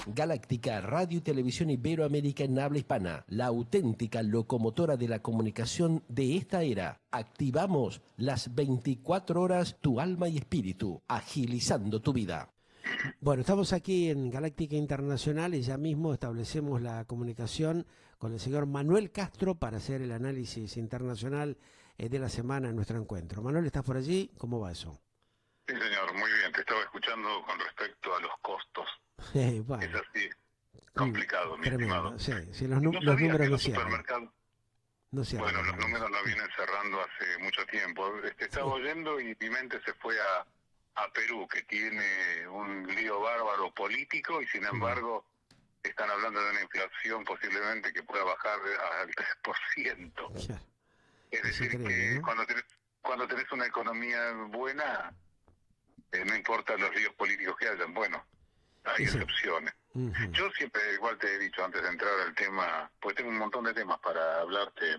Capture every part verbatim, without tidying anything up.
Galáctica, Radio y Televisión Iberoamérica en habla hispana, la auténtica locomotora de la comunicación de esta era. Activamos las veinticuatro horas tu alma y espíritu, agilizando tu vida. Bueno, estamos aquí en Galáctica Internacional y ya mismo establecemos la comunicación con el señor Manuel Castro para hacer el análisis internacional eh, de la semana en nuestro encuentro. Manuel, ¿estás por allí? ¿Cómo va eso? Sí, señor, muy bien. Te estaba escuchando con respecto a los costos. Eh, bueno, es así, complicado, mm, mi tremendo, estimado. sí, sí, los, nu No los sabía números que no los cierran. supermercados... No cierran Bueno, los los números la vienen cerrando hace mucho tiempo. Este, estaba Sí. oyendo y mi mente se fue a, a Perú, que tiene un lío bárbaro político y sin embargo están hablando de una inflación posiblemente que pueda bajar al tres por ciento. Claro. Es Es decir, increíble, que ¿no? cuando tenés, cuando tenés una economía buena, eh, no importa los líos políticos que hayan, bueno, hay Y sí. excepciones. Ujú. Yo siempre, igual te he dicho antes de entrar al tema, pues tengo un montón de temas para hablarte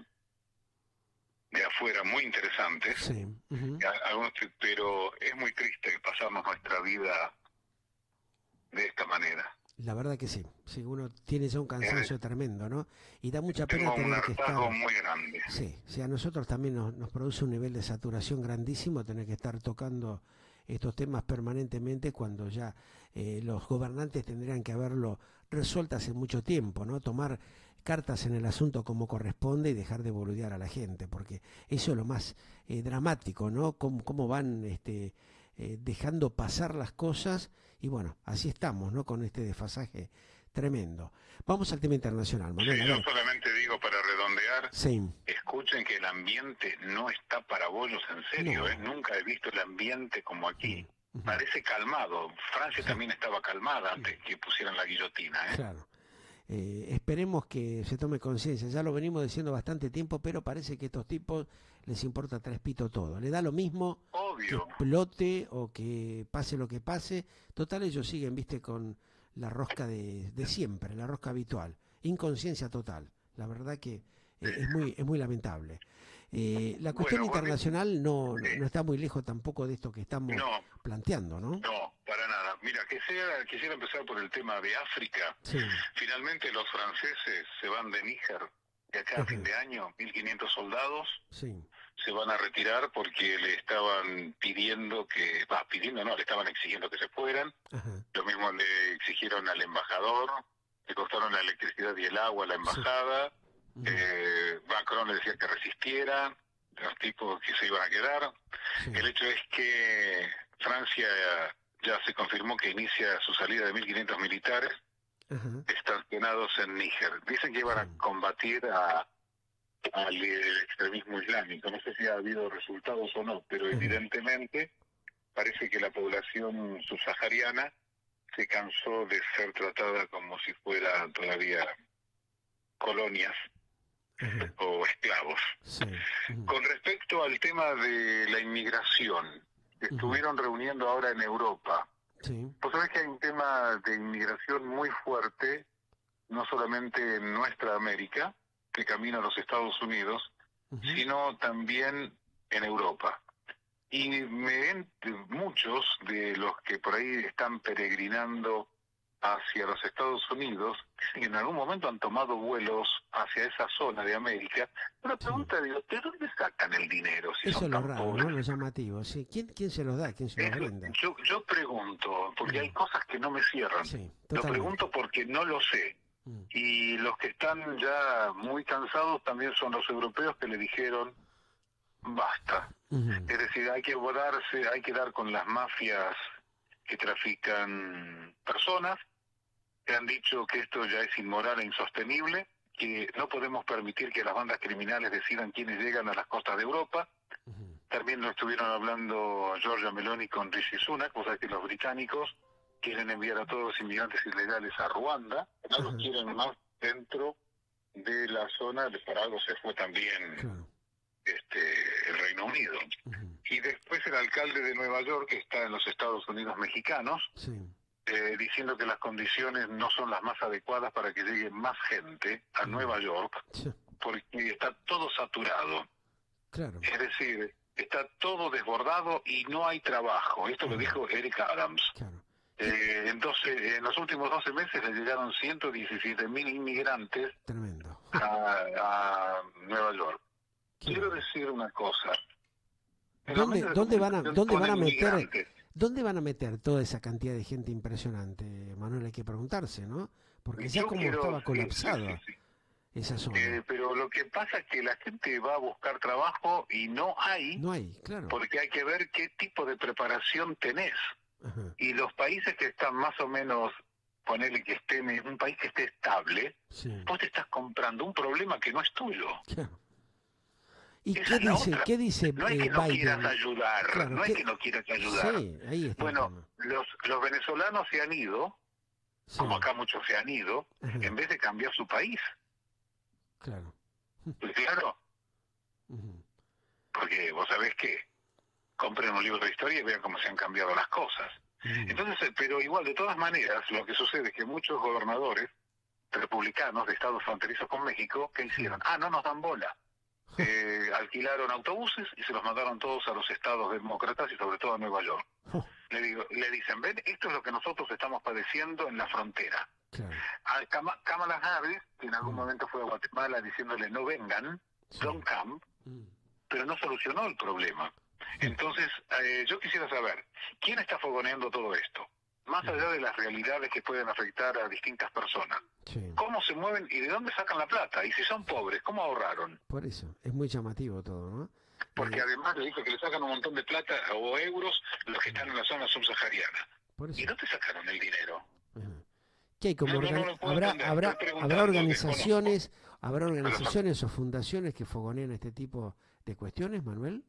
de afuera muy interesantes, Sí. Ujú. y a- algunos, te- pero es muy triste que pasamos nuestra vida de esta manera. La verdad que sí, sí, uno tiene ya un cansancio Eh, tremendo, ¿no? Y da mucha pena tengo un tener que hartazgo estar... muy grande. Sí, sí, a nosotros también nos, nos produce un nivel de saturación grandísimo tener que estar tocando estos temas permanentemente cuando ya eh, los gobernantes tendrían que haberlo resuelto hace mucho tiempo, ¿no? Tomar cartas en el asunto como corresponde y dejar de boludear a la gente, porque eso es lo más eh, dramático, ¿no? Cómo, cómo van este, eh, dejando pasar las cosas y bueno, así estamos, ¿no? Con este desfasaje tremendo. Vamos al tema internacional, Manuel, Sí, a yo ver. solamente digo para redondear, Sí, escuchen que el ambiente no está para bollos en serio, ¿eh? no. Nunca he visto el ambiente como aquí. Mm, ujú. Parece calmado. Francia Sí. también estaba calmada antes que pusieran la guillotina, ¿eh? Claro. Eh, esperemos que se tome conciencia. Ya lo venimos diciendo bastante tiempo, pero parece que a estos tipos les importa tres pitos todo. Le da lo mismo que Obvio. explote o que pase lo que pase. Total, ellos siguen, viste, con la rosca de, de siempre, la rosca habitual. Inconsciencia total. La verdad que eh, es muy es muy lamentable. Eh, la cuestión Bueno, volvi- internacional no, no, sí. no está muy lejos tampoco de esto que estamos No, planteando, ¿no? no, para nada. Mira, que sea, quisiera empezar por el tema de África. Sí. Finalmente los franceses se van de Níger de acá a fin de año, mil quinientos soldados Sí. se van a retirar porque le estaban pidiendo que, va, pidiendo no, le estaban exigiendo que se fueran. Ajá. Lo mismo le exigieron al embajador, le cortaron la electricidad y el agua a la Sí. embajada. Ujú. eh, Macron le decía que resistiera, los tipos que se iban a quedar. Sí. El hecho es que Francia ya se confirmó que inicia su salida de mil quinientos militares Ajá. estacionados en Níger. Dicen que iban Sí. a combatir a al el extremismo islámico. No sé si ha habido resultados o no, pero Ajá. evidentemente parece que la población subsahariana se cansó de ser tratada como si fueran todavía colonias Ajá. o esclavos. Sí. Ujú. Con respecto al tema de la inmigración, Ujú. estuvieron reuniendo ahora en Europa. Sí. Vos sabés que hay un tema de inmigración muy fuerte, no solamente en nuestra América, que camina a los Estados Unidos, Ujú. sino también en Europa. Y me ent- muchos de los que por ahí están peregrinando hacia los Estados Unidos, dicen que en algún momento han tomado vuelos hacia esa zona de América. Una Sí. pregunta, digo, ¿de dónde sacan el dinero si Eso son es lo tan raro, pobres? ¿no? Lo llamativo. Sí. ¿Quién, quién se los da? ¿Quién se los Eso, brinda? yo, yo pregunto, porque hay Mm. cosas que no me cierran. Sí, Lo totalmente. pregunto porque no lo sé. Mm. Y los que están ya muy cansados también son los europeos que le dijeron, basta. Ujú. Es decir, hay que borrarse, hay que dar con las mafias que trafican personas, que han dicho que esto ya es inmoral e insostenible, que no podemos permitir que las bandas criminales decidan quiénes llegan a las costas de Europa. Ujú. También lo estuvieron hablando Giorgia Meloni con Rishi Sunak, o sea que los británicos quieren enviar a todos los inmigrantes ilegales a Ruanda, no los Ajá. quieren más dentro de la zona, para algo se fue también Claro. este el Reino Unido. Ujú. Y después el alcalde de Nueva York, que está en los Estados Unidos mexicanos, Sí. eh, diciendo que las condiciones no son las más adecuadas para que llegue más gente a Mm. Nueva York, Sí. porque está todo saturado. Claro. Es decir, está todo desbordado y no hay trabajo. Esto lo Ujú. dijo Eric Adams. Claro. Eh, Entonces, en los últimos doce meses le llegaron ciento diecisiete mil inmigrantes Tremendo. a, a Nueva York. Qué Quiero bueno. decir una cosa. En los ¿Dónde, medios de dónde van a, comunicación dónde van a ponen meter, migrantes. dónde van a meter toda esa cantidad de gente impresionante, Manuel? Hay que preguntarse, ¿no? Porque ya Yo como quiero, estaba sí, colapsada sí, sí, sí. esa zona. Eh, pero lo que pasa es que la gente va a buscar trabajo y no hay, No hay, claro. porque hay que ver qué tipo de preparación tenés. Ajá, Y los países que están más o menos, ponerle que estén en un país que esté estable, sí, vos te estás comprando un problema que no es tuyo. claro. ¿Y Esa qué es la dice, otra. qué dice No es eh, que no quieras Biden? ayudar, Claro, no es ¿qué? que no quieras ayudar. Sí, ahí está el Bueno, tema. los, los venezolanos se han ido, Sí, como acá muchos se han ido, ajá, en vez de cambiar su país. claro. Pues claro, Ujú, porque vos sabés que compren un libro de historia y vean cómo se han cambiado las cosas. ujú, Entonces, eh, pero igual, de todas maneras, lo que sucede es que muchos gobernadores republicanos de estados fronterizos con México, ¿qué hicieron? Ah, no nos dan bola. Eh, alquilaron autobuses y se los mandaron todos a los estados demócratas y sobre todo a Nueva York. oh, Le, digo, le dicen, ven, esto es lo que nosotros estamos padeciendo en la frontera. claro. A Kama- Kamala Harris, que en algún Mm, momento fue a Guatemala diciéndole no vengan, sí, don't come, mm, pero no solucionó el problema. Entonces, eh, yo quisiera saber, ¿quién está fogoneando todo esto? Más allá de las realidades que pueden afectar a distintas personas. sí. ¿Cómo se mueven y de dónde sacan la plata? Y si son pobres, ¿cómo ahorraron? Por eso, es muy llamativo todo, ¿no? Porque Eh, además le dijo que le sacan un montón de plata o euros los que están en la zona subsahariana. por ¿Y eso. dónde sacaron el dinero? Ajá. ¿Qué hay como No, no, no organ- lo puedo habrá entender. habrá Estoy habrá preguntando, organizaciones, habrá desconozco. organizaciones o fundaciones que fogonean este tipo de cuestiones, Manuel?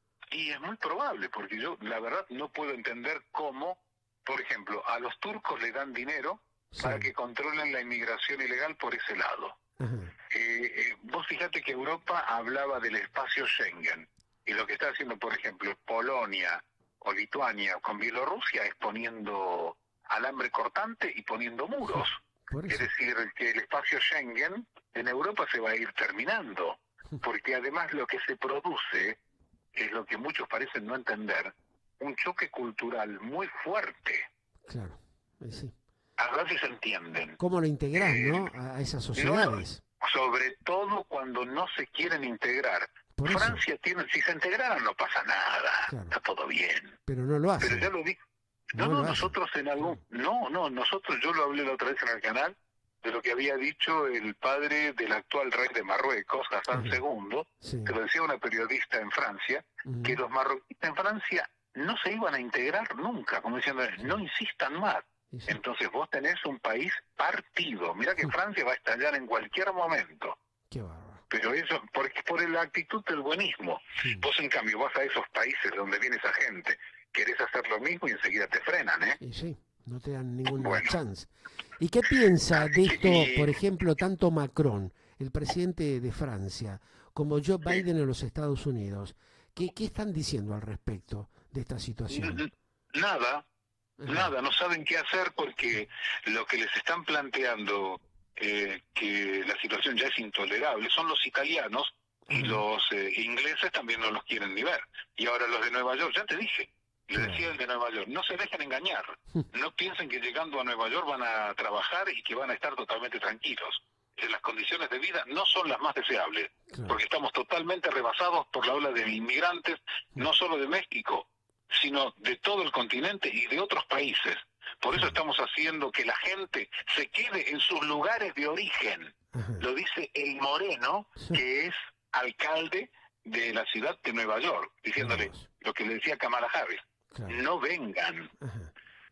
Y es muy probable, porque yo la verdad no puedo entender cómo, por ejemplo, a los turcos le dan dinero Sí. para que controlen la inmigración ilegal por ese lado. Ajá. Eh, eh, vos fíjate que Europa hablaba del espacio Schengen, y lo que está haciendo, por ejemplo, Polonia o Lituania con Bielorrusia es poniendo alambre cortante y poniendo muros. Por Es eso. decir, que el espacio Schengen en Europa se va a ir terminando, porque además lo que se produce es lo que muchos parecen no entender, un choque cultural muy fuerte. Claro. Eh, sí. A veces entienden. ¿Cómo lo integrás, Eh, no? A a esas No, sociedades. sobre todo cuando no se quieren integrar. Por eso. Francia tiene, si se integraran no pasa nada, Claro. está todo bien. Pero no lo Pero hacen. ya lo dije. No No, lo no, hacen. nosotros en algún... No, no, nosotros, yo lo hablé la otra vez en el canal, de lo que había dicho el padre del actual rey de Marruecos, Hassan Ajá. segundo, Sí. que lo decía una periodista en Francia, Ujú. que los marroquíes en Francia no se iban a integrar nunca, como diciendo, no insistan más. Y sí. Entonces vos tenés un país partido. Mirá que Francia va a estallar en cualquier momento. Qué bárbaro. Pero eso, porque por la actitud del buenismo. Sí. Vos en cambio vas a esos países donde viene esa gente, querés hacer lo mismo y enseguida te frenan, ¿eh? Y sí, no te dan ninguna Bueno. chance. ¿Y qué piensa de Sí, esto, y- por ejemplo, tanto Macron, el presidente de Francia, como Joe Sí. Biden en los Estados Unidos? ¿Qué, qué están diciendo al respecto de esta situación? Nada, Ajá. nada, no saben qué hacer porque lo que les están planteando, eh, que la situación ya es intolerable, son los italianos y Ajá. los eh, ingleses también no los quieren ni ver. Y ahora los de Nueva York, ya te dije, le Claro. decía el de Nueva York, no se dejen engañar, no piensen que llegando a Nueva York van a trabajar y que van a estar totalmente tranquilos. Eh, Las condiciones de vida no son las más deseables, Claro. porque estamos totalmente rebasados por la ola de inmigrantes, no solo de México, sino de todo el continente y de otros países. Por eso Claro. estamos haciendo que la gente se quede en sus lugares de origen. Ajá. Lo dice el Moreno, Sí. que es alcalde de la ciudad de Nueva York, diciéndole Vamos. lo que le decía Kamala Harris, Claro. no vengan. Ajá.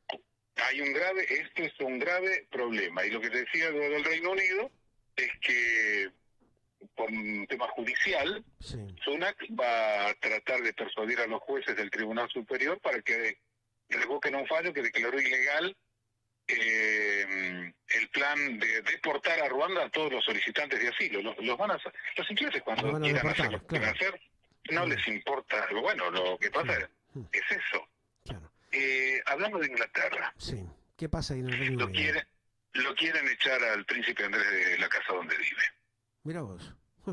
Hay un grave, esto es un grave problema. Y lo que te decía lo del Reino Unido es que por un tema judicial, Sí. Sunak va a tratar de persuadir a los jueces del Tribunal Superior para que revoquen un fallo que declaró ilegal eh, el plan de deportar a Ruanda a todos los solicitantes de asilo. Los, los van a los ingleses cuando Los van a quieran deportar, hacer lo que quieran claro. hacer, no les importa. Bueno, lo que pasa es, Sí. es eso. Claro. Eh, hablando de Inglaterra, Sí. ¿Qué pasa ahí en el Reino lo Unido? quieren, lo quieren echar al príncipe Andrés de la casa donde vive. Mira vos.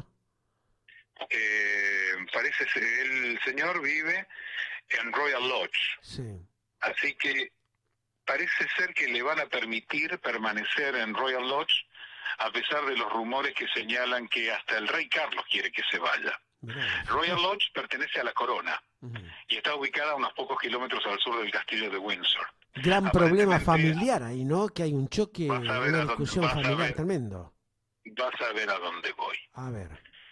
Eh, parece ser el señor vive en Royal Lodge, Sí. así que parece ser que le van a permitir permanecer en Royal Lodge, a pesar de los rumores que señalan que hasta el rey Carlos quiere que se vaya. Royal Lodge pertenece a la corona uh-huh. y está ubicada a unos pocos kilómetros al sur del castillo de Windsor. Gran problema familiar ahí, ¿no? Que hay un choque, una discusión dónde, familiar ver, tremendo. Vas a ver a dónde voy. A ver.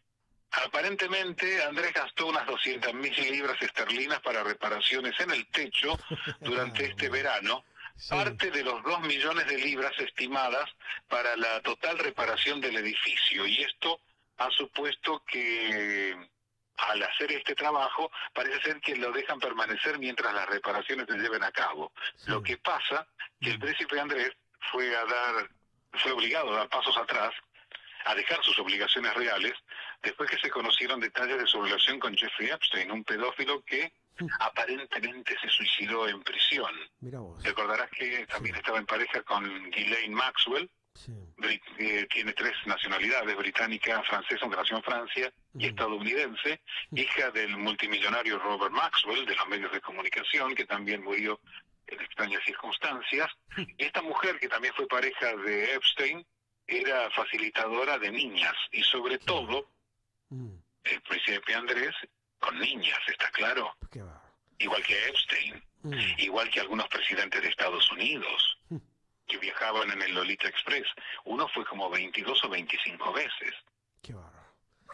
Aparentemente Andrés gastó unas doscientas mil libras esterlinas para reparaciones en el techo durante este verano, sí. parte de los dos millones de libras estimadas para la total reparación del edificio, y esto ha supuesto que al hacer este trabajo parece ser que lo dejan permanecer mientras las reparaciones se lleven a cabo. Sí. Lo que pasa que el príncipe Andrés fue a dar, fue obligado a dar pasos atrás, a dejar sus obligaciones reales, después que se conocieron detalles de su relación con Jeffrey Epstein, un pedófilo que mm. aparentemente se suicidó en prisión. Mira vos. Recordarás que también sí. estaba en pareja con Ghislaine Maxwell, sí. eh, tiene tres nacionalidades, británica, francesa, aunque nació en Francia, mm. y estadounidense, mm. hija del multimillonario Robert Maxwell, de los medios de comunicación, que también murió en extrañas circunstancias. Mm. Y esta mujer, que también fue pareja de Epstein, era facilitadora de niñas, y sobre sí. todo mm. el príncipe Andrés con niñas, ¿está claro? Igual que Epstein, mm. igual que algunos presidentes de Estados Unidos mm. que viajaban en el Lolita Express. Uno fue como veintidós o veinticinco veces. Qué bárbaro.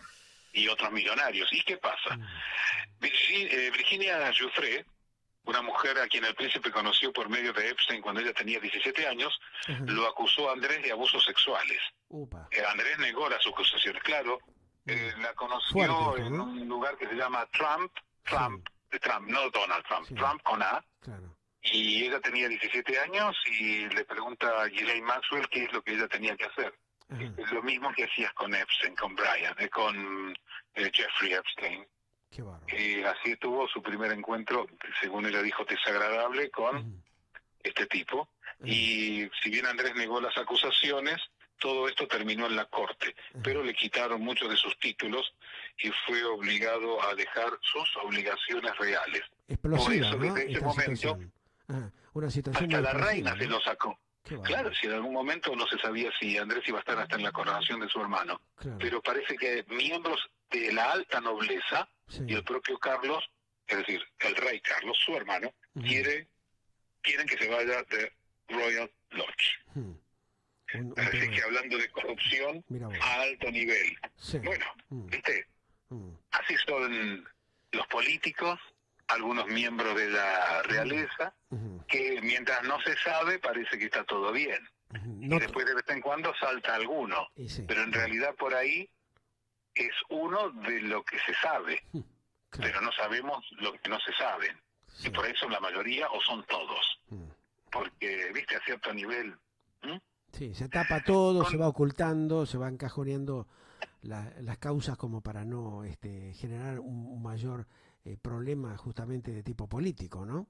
Y otros millonarios. ¿Y qué pasa? Mm. Virginia, eh, Virginia Giuffre, una mujer a quien el príncipe conoció por medio de Epstein cuando ella tenía diecisiete años, uh-huh. lo acusó a Andrés de abusos sexuales. Eh, Andrés negó las acusaciones, claro. Eh, la conoció Fuerte, en ¿no? un lugar que se llama Trump, Trump, sí. de Trump, no Donald Trump, sí. Trump con A. Claro. Y ella tenía diecisiete años y le pregunta a Ghislaine Maxwell qué es lo que ella tenía que hacer. Uh-huh. Es lo mismo que hacías con Epstein, con Brian, eh, con eh, Jeffrey Epstein. Qué bárbaro. Y así tuvo su primer encuentro, según ella dijo, desagradable con uh-huh. este tipo. Uh-huh. Y si bien Andrés negó las acusaciones, todo esto terminó en la corte, uh-huh. pero le quitaron muchos de sus títulos y fue obligado a dejar sus obligaciones reales. Explosiva, Por eso, ¿no? desde ese Esta momento, situación. Ah, una situación hasta la explosiva, reina ¿no? se lo sacó. Claro, si en algún momento no se sabía si Andrés iba a estar hasta en la coronación de su hermano. Claro. Pero parece que miembros de la alta nobleza sí. y el propio Carlos, es decir, el rey Carlos, su hermano, uh-huh. quiere quieren que se vaya de Royal Lodge. Uh-huh. Un, un Así que hablando de corrupción a alto nivel. Sí. Bueno, uh-huh. ¿viste? Uh-huh. Así son los políticos, algunos miembros de la realeza, uh-huh. que mientras no se sabe parece que está todo bien. Uh-huh. No y después de vez en cuando salta alguno. Sí. Pero en realidad por ahí es uno de lo que se sabe, uh-huh. claro. pero no sabemos lo que no se sabe. Sí. Y por eso la mayoría o son todos. Uh-huh. Porque, viste, a cierto nivel... ¿Mm? Sí, se tapa todo, Con... se va ocultando, se van encajoneando la, las causas como para no este, generar un, un mayor... Eh, problema justamente de tipo político, ¿no?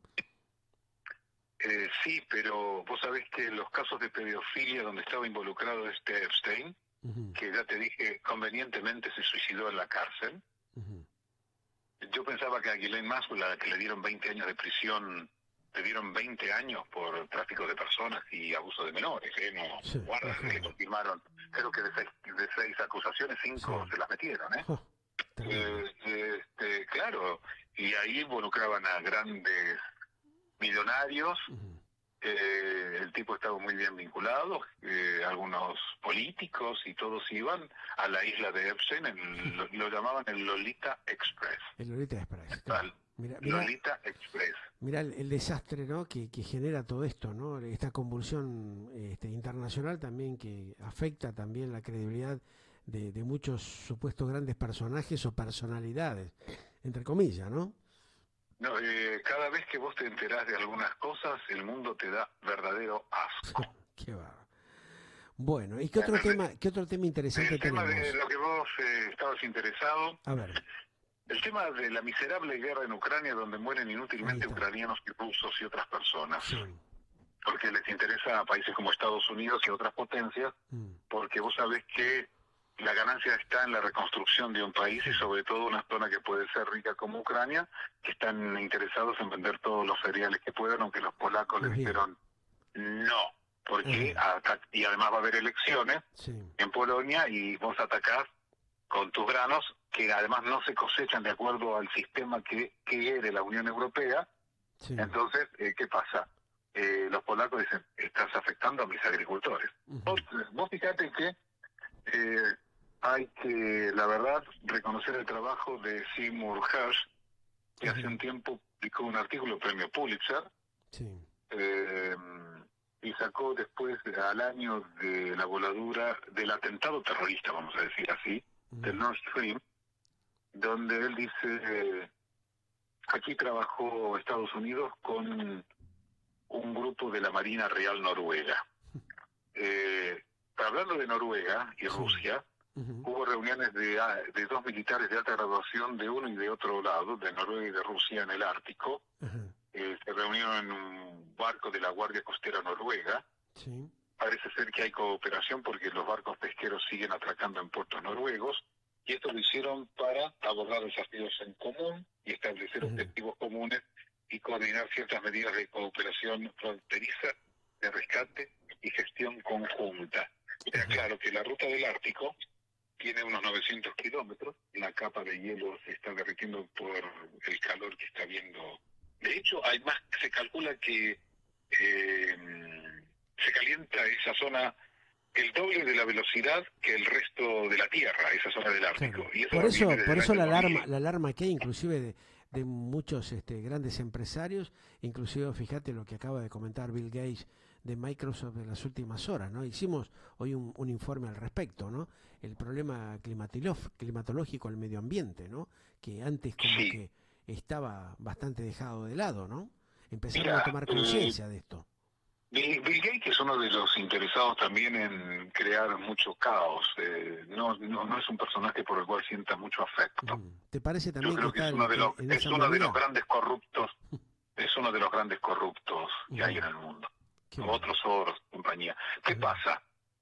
Eh, sí, pero vos sabés que los casos de pedofilia donde estaba involucrado este Epstein, uh-huh. que ya te dije, convenientemente se suicidó en la cárcel. Uh-huh. Yo pensaba que a Ghislaine Maxwell, a la que le dieron veinte años de prisión, le dieron veinte años por tráfico de personas y abuso de menores, ¿eh? No, sí, guarda, uh-huh. le confirmaron, creo que de seis, de seis acusaciones, cinco sí. se las metieron, ¿eh? Uh-huh. Eh, este, claro, y ahí involucraban a grandes millonarios, uh-huh. eh, el tipo estaba muy bien vinculado, eh, algunos políticos y todos iban a la isla de Epstein, en, lo, lo llamaban el Lolita Express. El Lolita Express, claro. Mira, mira, Lolita Express. Mira el, el desastre, ¿no? que, que genera todo esto, ¿no? Esta convulsión este, internacional también que afecta también la credibilidad De, de muchos supuestos grandes personajes o personalidades, entre comillas, ¿no? No, eh, cada vez que vos te enterás de algunas cosas, el mundo te da verdadero asco. Qué va. Bueno, ¿y qué otro tema, qué otro tema interesante el tenemos? El tema de lo que vos eh, estabas interesado. A ver. El tema de la miserable guerra en Ucrania, donde mueren inútilmente ucranianos y rusos y otras personas. Sí. Porque les interesa a países como Estados Unidos y otras potencias, mm. porque vos sabés que la ganancia está en la reconstrucción de un país y sobre todo una zona que puede ser rica como Ucrania, que están interesados en vender todos los cereales que puedan, aunque los polacos les dijeron no, porque Ajá. ata- y además va a haber elecciones Sí. en Polonia y vos atacás con tus granos que además no se cosechan de acuerdo al sistema que quiere la Unión Europea. Sí. Entonces, eh, ¿qué pasa? Eh, los polacos dicen, estás afectando a mis agricultores. Ujú. Vos, vos fíjate que eh, hay que, la verdad, reconocer el trabajo de Seymour Hersh, que Ujú. hace un tiempo publicó un artículo premio Pulitzer, Sí. eh, y sacó después al año de la voladura del atentado terrorista, vamos a decir así, Ujú. del Nord Stream, donde él dice, eh, aquí trabajó Estados Unidos con un grupo de la Marina Real Noruega. Eh, hablando de Noruega y Sí. Rusia, Ujú. hubo reuniones de, de dos militares de alta graduación de uno y de otro lado, de Noruega y de Rusia, en el Ártico. Ajá. Eh, se reunieron en un barco de la Guardia Costera Noruega. Sí. Parece ser que hay cooperación porque los barcos pesqueros siguen atracando en puertos noruegos, y esto lo hicieron para abordar desafíos en común y establecer Ujú. objetivos comunes y coordinar ciertas medidas de cooperación fronteriza, de rescate y gestión conjunta. Está Ajá. claro que la ruta del Ártico tiene unos novecientos kilómetros, la capa de hielo se está derritiendo por el calor que está habiendo. De hecho, hay más, se calcula que eh, se calienta esa zona el doble de la velocidad que el resto de la Tierra, esa zona del Ártico. Claro. Y eso Por viene eso, desde por el eso año la dos mil. alarma, la alarma que hay inclusive de, de muchos este, grandes empresarios, inclusive fíjate lo que acaba de comentar Bill Gates de Microsoft en las últimas horas, ¿no? Hicimos hoy un, un informe al respecto, ¿no? El problema climatilo- climatológico al medio ambiente, ¿no? Que antes como Sí, que estaba bastante dejado de lado, ¿no? Empezaron a mira, tomar eh, conciencia de esto. Bill, Bill Gates es uno de los interesados también en crear mucho caos. Eh, no, no, no es un personaje por el cual sienta mucho afecto. Ujú. ¿Te parece Yo también que creo que está es uno en, de en- los en es esa uno de los movida? grandes corruptos, es uno de los grandes corruptos que hay en Ujú. el mundo. Qué bueno. Otros oros, compañía. ¿Qué Ujú. pasa?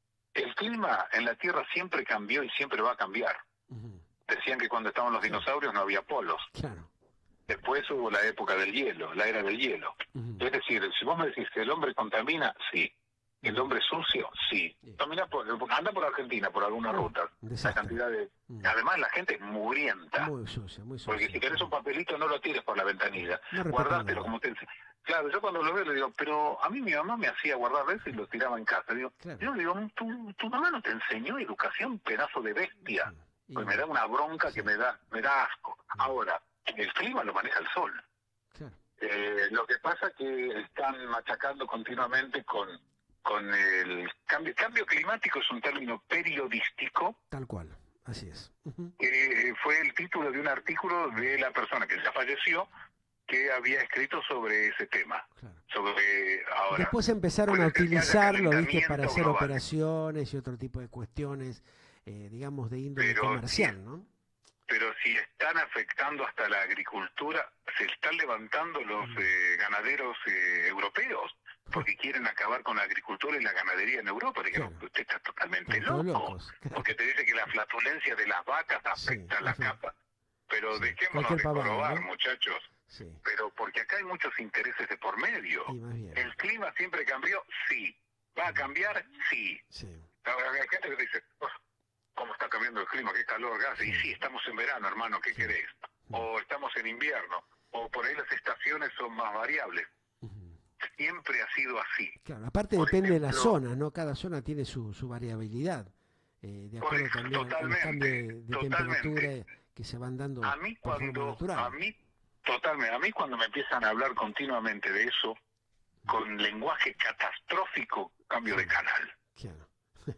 El clima en la Tierra siempre cambió y siempre va a cambiar. Ujú. Decían que cuando estaban los Sí. dinosaurios no había polos. Claro. Después hubo la época del hielo, la era del hielo. Ujú. Es decir, si vos me decís que el hombre contamina, sí. El Ujú. hombre sucio, sí. Sí. Camina por, anda por Argentina, por alguna No, ruta. un La desastre. cantidad de... Mm. Además, la gente es mugrienta. Muy sucia, muy Porque sucia. si querés un papelito, no lo tires por la ventanilla. No respetan Guardártelo nada. como te dice. Claro, yo cuando lo veo le digo, pero a mí mi mamá me hacía guardar eso y lo tiraba en casa. Digo, Claro. yo le digo, ¿tu, tu mamá no te enseñó educación, pedazo de bestia? Sí. Pues Y- me da una bronca sí. que me da, me da asco. Ahora, el clima lo maneja el sol. Claro. Eh, lo que pasa que están machacando continuamente con, con el cambio. Cambio climático es un término periodístico Tal cual. Así es. Ujú. que fue el título de un artículo de la persona que ya falleció, que había escrito sobre ese tema. Claro. Sobre ahora. Después empezaron a puede ser que haya utilizarlo, viste, para calentamiento hacer global, operaciones y otro tipo de cuestiones, eh, digamos, de índole pero comercial, sí, ¿no? pero si están afectando hasta la agricultura, se están levantando los Mm. eh, ganaderos eh, europeos porque quieren acabar con la agricultura y la ganadería en Europa. Le dijeron, Claro. usted está totalmente Están todos loco, locos. Claro. porque te dice que la flatulencia de las vacas afecta Sí, la afecta. capa. Pero Sí, dejémonos cualquier de pavada, jorobar, ¿no? muchachos. Sí. Pero porque acá hay muchos intereses de por medio. Y más bien. ¿El clima siempre cambió? Sí. ¿Va a cambiar? Sí. Sí. Hay gente que dice, "Oh, ¿cómo está cambiando el clima? ¿Qué calor hace?" Y Sí. sí, estamos en verano, hermano, ¿qué Sí. querés? O estamos en invierno, o por ahí las estaciones son más variables. Ujú. Siempre ha sido así. Claro, aparte Por depende de la ejemplo, zona, ¿no? Cada zona tiene su, su variabilidad, eh, de Por acuerdo eso, también a- a los totalmente, cambios de, de temperatura totalmente. eh, que se van dando A mí por forma cuando, natural. a mí, totalmente, a mí cuando me empiezan a hablar continuamente de eso, con lenguaje catastrófico, cambio Sí. de canal. Claro.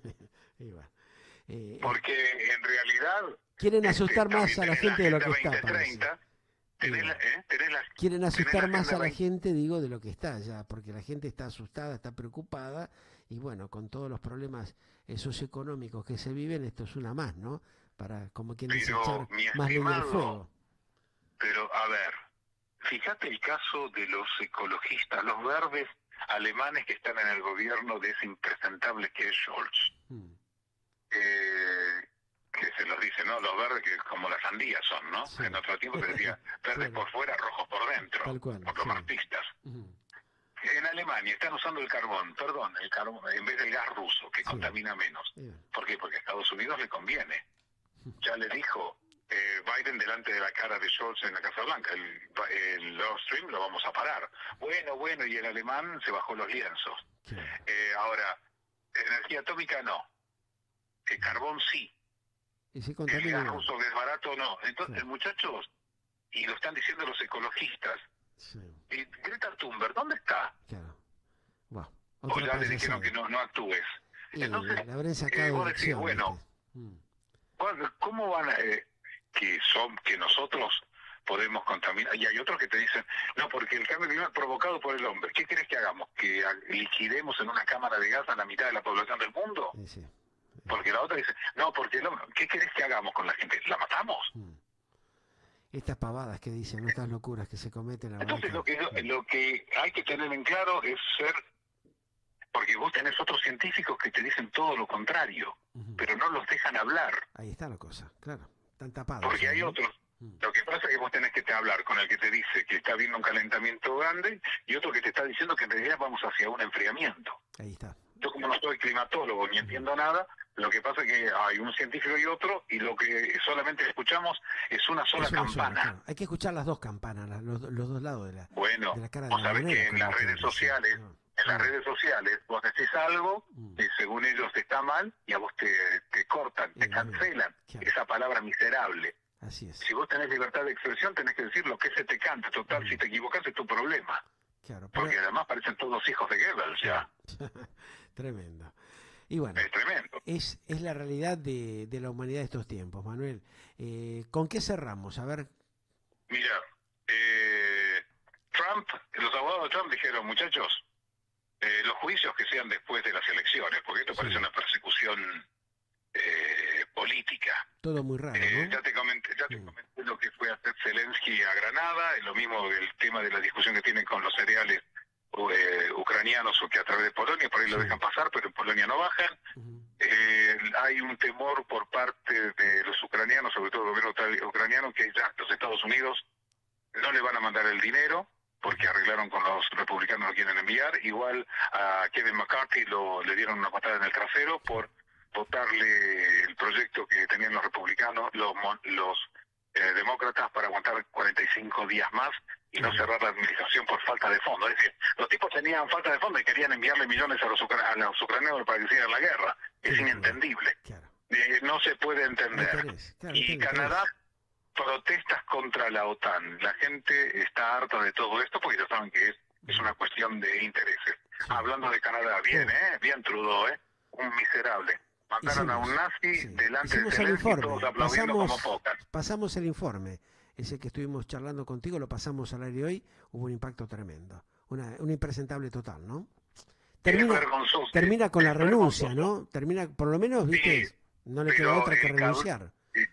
Ahí va. Eh, Porque en realidad... quieren este, asustar más también a la tenés gente de lo que Agenda está, parece. veinte treinta, tenés la, Digo, ¿eh? tenés la- quieren tenés asustar la más Agenda a la veinte gente, digo, de lo que está ya, porque la gente está asustada, está preocupada, y bueno, con todos los problemas eh, socioeconómicos que se viven, esto es una más, ¿no? Para, como quien dice, Pero, echar mi más leña al estimado, fuego. pero a ver, fíjate el caso de los ecologistas, los verdes alemanes que están en el gobierno de ese impresentable que es Scholz. Mm. Eh, que se los dice, ¿no? Los verdes que como las sandías son, ¿no? Sí. En otro tiempo se decía verdes Claro. por fuera, rojos por dentro, Tal cual, por los sí. marxistas. Ujú. en Alemania están usando el carbón, perdón, el carbón en vez del gas ruso, que sí. contamina menos. Bien. ¿Por qué? Porque a Estados Unidos le conviene. Ya le dijo eh, Biden delante de la cara de Scholz en la Casa Blanca, el, el Nord Stream lo vamos a parar. Bueno, bueno, y el alemán se bajó los lienzos. Sí. Eh, ahora, energía atómica no. El carbón sí. ¿Y si el gas ruso que es barato no. Entonces, sí. muchachos, y lo están diciendo los ecologistas, sí. y Greta Thunberg, ¿dónde está? Claro. Wow. O ya le dijeron que no, no actúes. Y Entonces, le habrán sacado eh, vos decís, bueno, mm. ¿cómo van a, eh, que son, que nosotros podemos contaminar? Y hay otros que te dicen, no, porque el cambio climático es provocado por el hombre. ¿Qué querés que hagamos? ¿Que liquidemos en una cámara de gas a la mitad de la población del mundo? Sí, sí. Porque la otra dice, no, porque el hombre, ¿qué querés que hagamos con la gente? ¿La matamos? Mm. Estas pavadas que dicen, estas locuras que se cometen. La Entonces lo que, lo que hay que tener en claro es ser, porque vos tenés otros científicos que te dicen todo lo contrario, uh-huh. pero no los dejan hablar. Ahí está la cosa, claro, están tapados. Porque ¿no? hay otros, uh-huh. lo que pasa es que vos tenés que te hablar con el que te dice que está habiendo un calentamiento grande y otro que te está diciendo que en realidad vamos hacia un enfriamiento. Ahí está. Yo como no soy climatólogo ni entiendo nada, lo que pasa es que hay un científico y otro, y lo que solamente escuchamos es una sola es una campana. Sola, claro. Hay que escuchar las dos campanas, los, los dos lados de la, bueno, de la cara de vos la sabés moneda, que en las redes sociales, no. en las no. redes sociales, vos decís algo, mm. y según ellos está mal, y a vos te, te cortan, te cancelan. Claro. Esa palabra miserable. Así es. Si vos tenés libertad de expresión, tenés que decir lo que se te cante. Total, mm. si te equivocas es tu problema. Claro, pero... Porque además parecen todos hijos de Goebbels ya. Tremendo. Y bueno, es tremendo. Es, es la realidad de, de la humanidad de estos tiempos, Manuel. Eh, ¿Con qué cerramos? A ver. Mira, eh, Trump, los abogados de Trump dijeron, muchachos, eh, los juicios que sean después de las elecciones, porque esto sí. parece una persecución eh, política. Todo muy raro, eh, ¿no? Ya te comenté, ya te mm. comenté lo que fue hacer Zelensky a Granada, lo mismo del tema de la discusión que tienen con los cereales Eh, ucranianos o que a través de Polonia, por ahí sí. lo dejan pasar, pero en Polonia no bajan. Uh-huh. eh, hay un temor por parte de los ucranianos, sobre todo el gobierno ucraniano, que ya los Estados Unidos no le van a mandar el dinero, porque arreglaron con los republicanos, lo quieren enviar. Igual a Kevin McCarthy lo, le dieron una patada en el trasero por votarle el proyecto que tenían los republicanos, los, los eh, demócratas, para aguantar cuarenta y cinco días más y no cerrar la administración por falta de fondos. Es decir, los tipos tenían falta de fondos y querían enviarle millones a los, ucra a los ucranianos para que sigan la guerra. Es sí, inentendible. Claro. Eh, no se puede entender. Interés, claro, y interés. Canadá, protestas contra la OTAN. La gente está harta de todo esto porque ya saben que es, es una cuestión de intereses. Sí. Hablando de Canadá, bien, sí. ¿eh? Bien Trudeau, ¿eh? Un miserable. Mandaron Hicimos, a un nazi sí. delante Hicimos de Zelensky, todos aplaudiendo pasamos, como focas. Pasamos el informe. Ese que estuvimos charlando contigo, lo pasamos al aire hoy, hubo un impacto tremendo, una, un impresentable total, ¿no? Termina, termina con la renuncia, ¿no? Termina, por lo menos, viste, sí, no le queda otra que renunciar.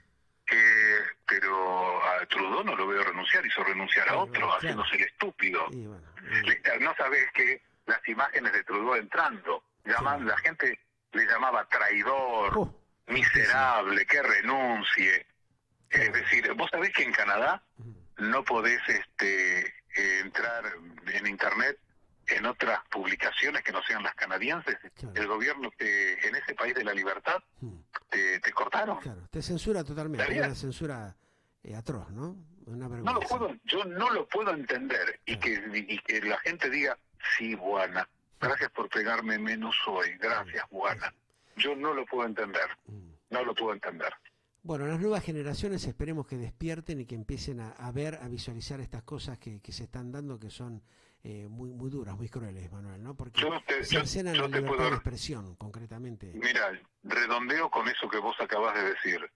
Eh, pero a Trudeau no lo veo renunciar, hizo renunciar a otro, claro. haciéndose el estúpido. Y bueno, y... No sabés que las imágenes de Trudeau entrando, llaman, sí. la gente le llamaba traidor, uh, miserable, sí. que renuncie. Es decir, vos sabés que en Canadá no podés este, eh, entrar en internet en otras publicaciones que no sean las canadienses. Claro. El gobierno te, en ese país de la libertad te, te cortaron. Claro, te censura totalmente, ¿sabías? Una censura eh, atroz, ¿no? Una no lo puedo, yo no lo puedo entender. Claro. y, que, y que la gente diga, sí, Juana, gracias por pegarme menos hoy, gracias, Juana. Yo no lo puedo entender, no lo puedo entender. Bueno, las nuevas generaciones esperemos que despierten y que empiecen a, a ver, a visualizar estas cosas que, que se están dando, que son eh, muy muy duras, muy crueles, Manuel, ¿no? Porque te, cercenan la libertad puedo... de expresión, concretamente. Mira, redondeo con eso que vos acabás de decir.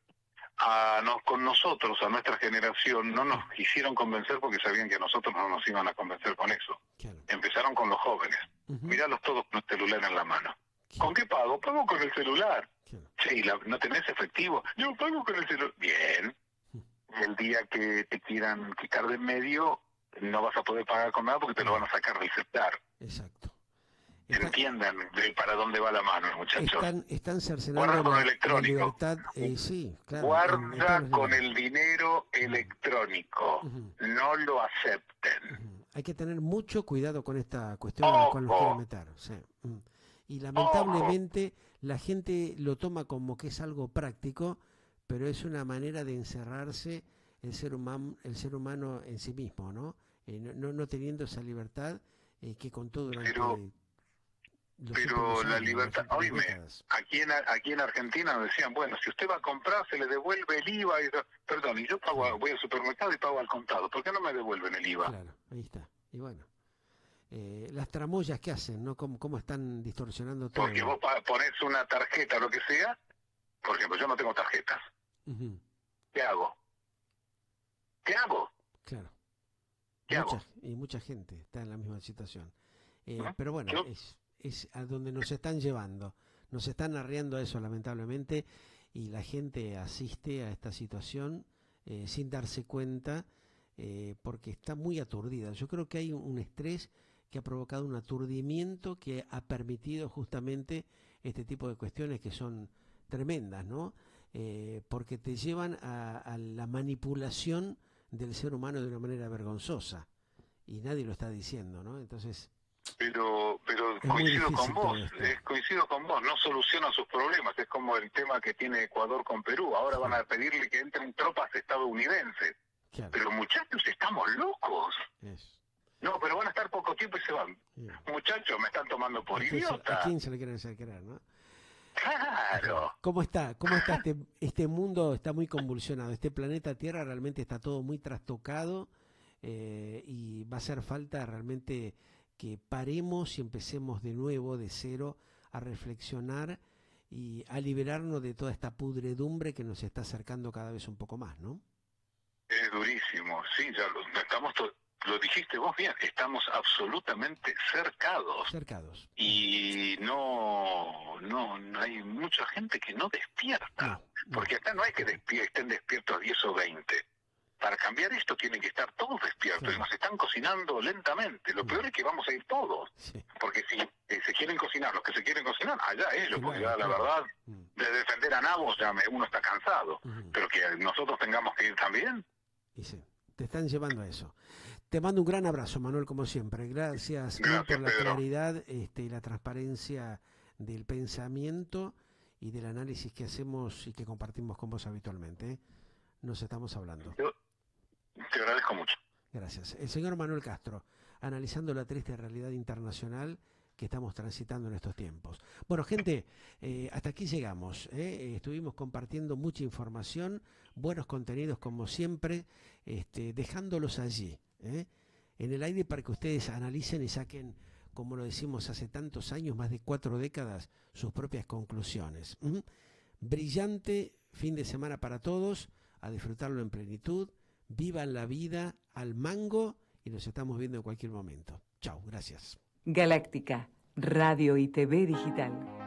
A nos, con nosotros, a nuestra generación, no nos quisieron convencer porque sabían que a nosotros no nos iban a convencer con eso. Claro. Empezaron con los jóvenes. Uh-huh. Míralos todos con el celular en la mano. Claro. ¿Con qué pago? Pago con el celular. Claro. Sí, la, ¿no tenés efectivo? Yo pago con el celular. Bien. El día que te quieran quitar de en medio, no vas a poder pagar con nada porque te lo van a sacar del celular. Exacto. Están, Entiendan de para dónde va la mano, muchachos. Están, están cercenando con la, electrónico. la libertad. Eh, sí, claro, Guarda en, en con el dinero electrónico. Uh-huh. No lo acepten. Uh-huh. hay que tener mucho cuidado con esta cuestión a la cual nos quiere meter. Sí. Y lamentablemente la gente lo toma como que es algo práctico, pero es una manera de encerrarse el ser humano, el ser humano en sí mismo, ¿no? Eh, no, no teniendo esa libertad eh, que contó durante pero, los pero la años, libertad, oíme, aquí en, aquí en Argentina nos decían, bueno, si usted va a comprar se le devuelve el I V A, y, perdón, y yo pago, sí. voy al supermercado y pago al contado, ¿por qué no me devuelven el I V A? Claro, ahí está, y bueno. Eh, las tramoyas que hacen, ¿no? ¿Cómo, cómo están distorsionando todo? Porque vos pones una tarjeta, lo que sea, por ejemplo, yo no tengo tarjetas. Uh-huh. ¿Qué hago? ¿Qué hago? Claro. ¿Qué mucha, hago? Y mucha gente está en la misma situación. Eh, ¿no? Pero bueno, ¿Yo? es, es a donde nos están llevando. Nos están arreando a eso, lamentablemente, y la gente asiste a esta situación eh, sin darse cuenta, eh, porque está muy aturdida. Yo creo que hay un, un estrés que ha provocado un aturdimiento que ha permitido justamente este tipo de cuestiones que son tremendas, ¿no? Eh, porque te llevan a, a la manipulación del ser humano de una manera vergonzosa y nadie lo está diciendo, ¿no? Entonces, pero pero coincido con vos, es, coincido con vos, no soluciona sus problemas, es como el tema que tiene Ecuador con Perú, ahora sí. van a pedirle que entren tropas estadounidenses, claro. Pero muchachos, estamos locos. Es. No, pero van a estar poco tiempo y se van. Yeah. Muchachos, me están tomando por ¿A idiota. Se, ¿A quién se le quieren hacer creer, no? Claro. ¿Cómo está? ¿Cómo está este, este mundo? Está muy convulsionado. Este planeta Tierra realmente está todo muy trastocado eh, y va a hacer falta realmente que paremos y empecemos de nuevo, de cero, a reflexionar y a liberarnos de toda esta pudredumbre que nos está acercando cada vez un poco más, ¿no? Es durísimo, sí, ya lo, estamos to- lo dijiste vos bien, estamos absolutamente cercados. Cercados. Y no, no, no hay mucha gente que no despierta. No, no. Porque acá no hay que despier- estén despiertos diez o veinte. Para cambiar esto tienen que estar todos despiertos. Claro. Y nos están cocinando lentamente. Lo peor es que vamos a ir todos. Sí. Porque si eh, se quieren cocinar, los que se quieren cocinar, allá ellos. Porque ya la claro. verdad, de defender a Nabos ya me, uno está cansado. Uh-huh. Pero que nosotros tengamos que ir también. Y sí, te están llevando a eso. Te mando un gran abrazo, Manuel, como siempre. Gracias, Gracias por la Pedro. claridad este, y la transparencia del pensamiento y del análisis que hacemos y que compartimos con vos habitualmente. ¿eh? Nos estamos hablando. Yo te agradezco mucho. Gracias. El señor Manuel Castro, analizando la triste realidad internacional que estamos transitando en estos tiempos. Bueno, gente, eh, hasta aquí llegamos. ¿eh? Estuvimos compartiendo mucha información, buenos contenidos como siempre, este, dejándolos allí, ¿eh? en el aire para que ustedes analicen y saquen, como lo decimos hace tantos años, más de cuatro décadas, sus propias conclusiones. ¿Mm? Brillante fin de semana para todos, a disfrutarlo en plenitud, vivan la vida al mango y nos estamos viendo en cualquier momento. Chao, gracias. Galáctica, radio y T V digital.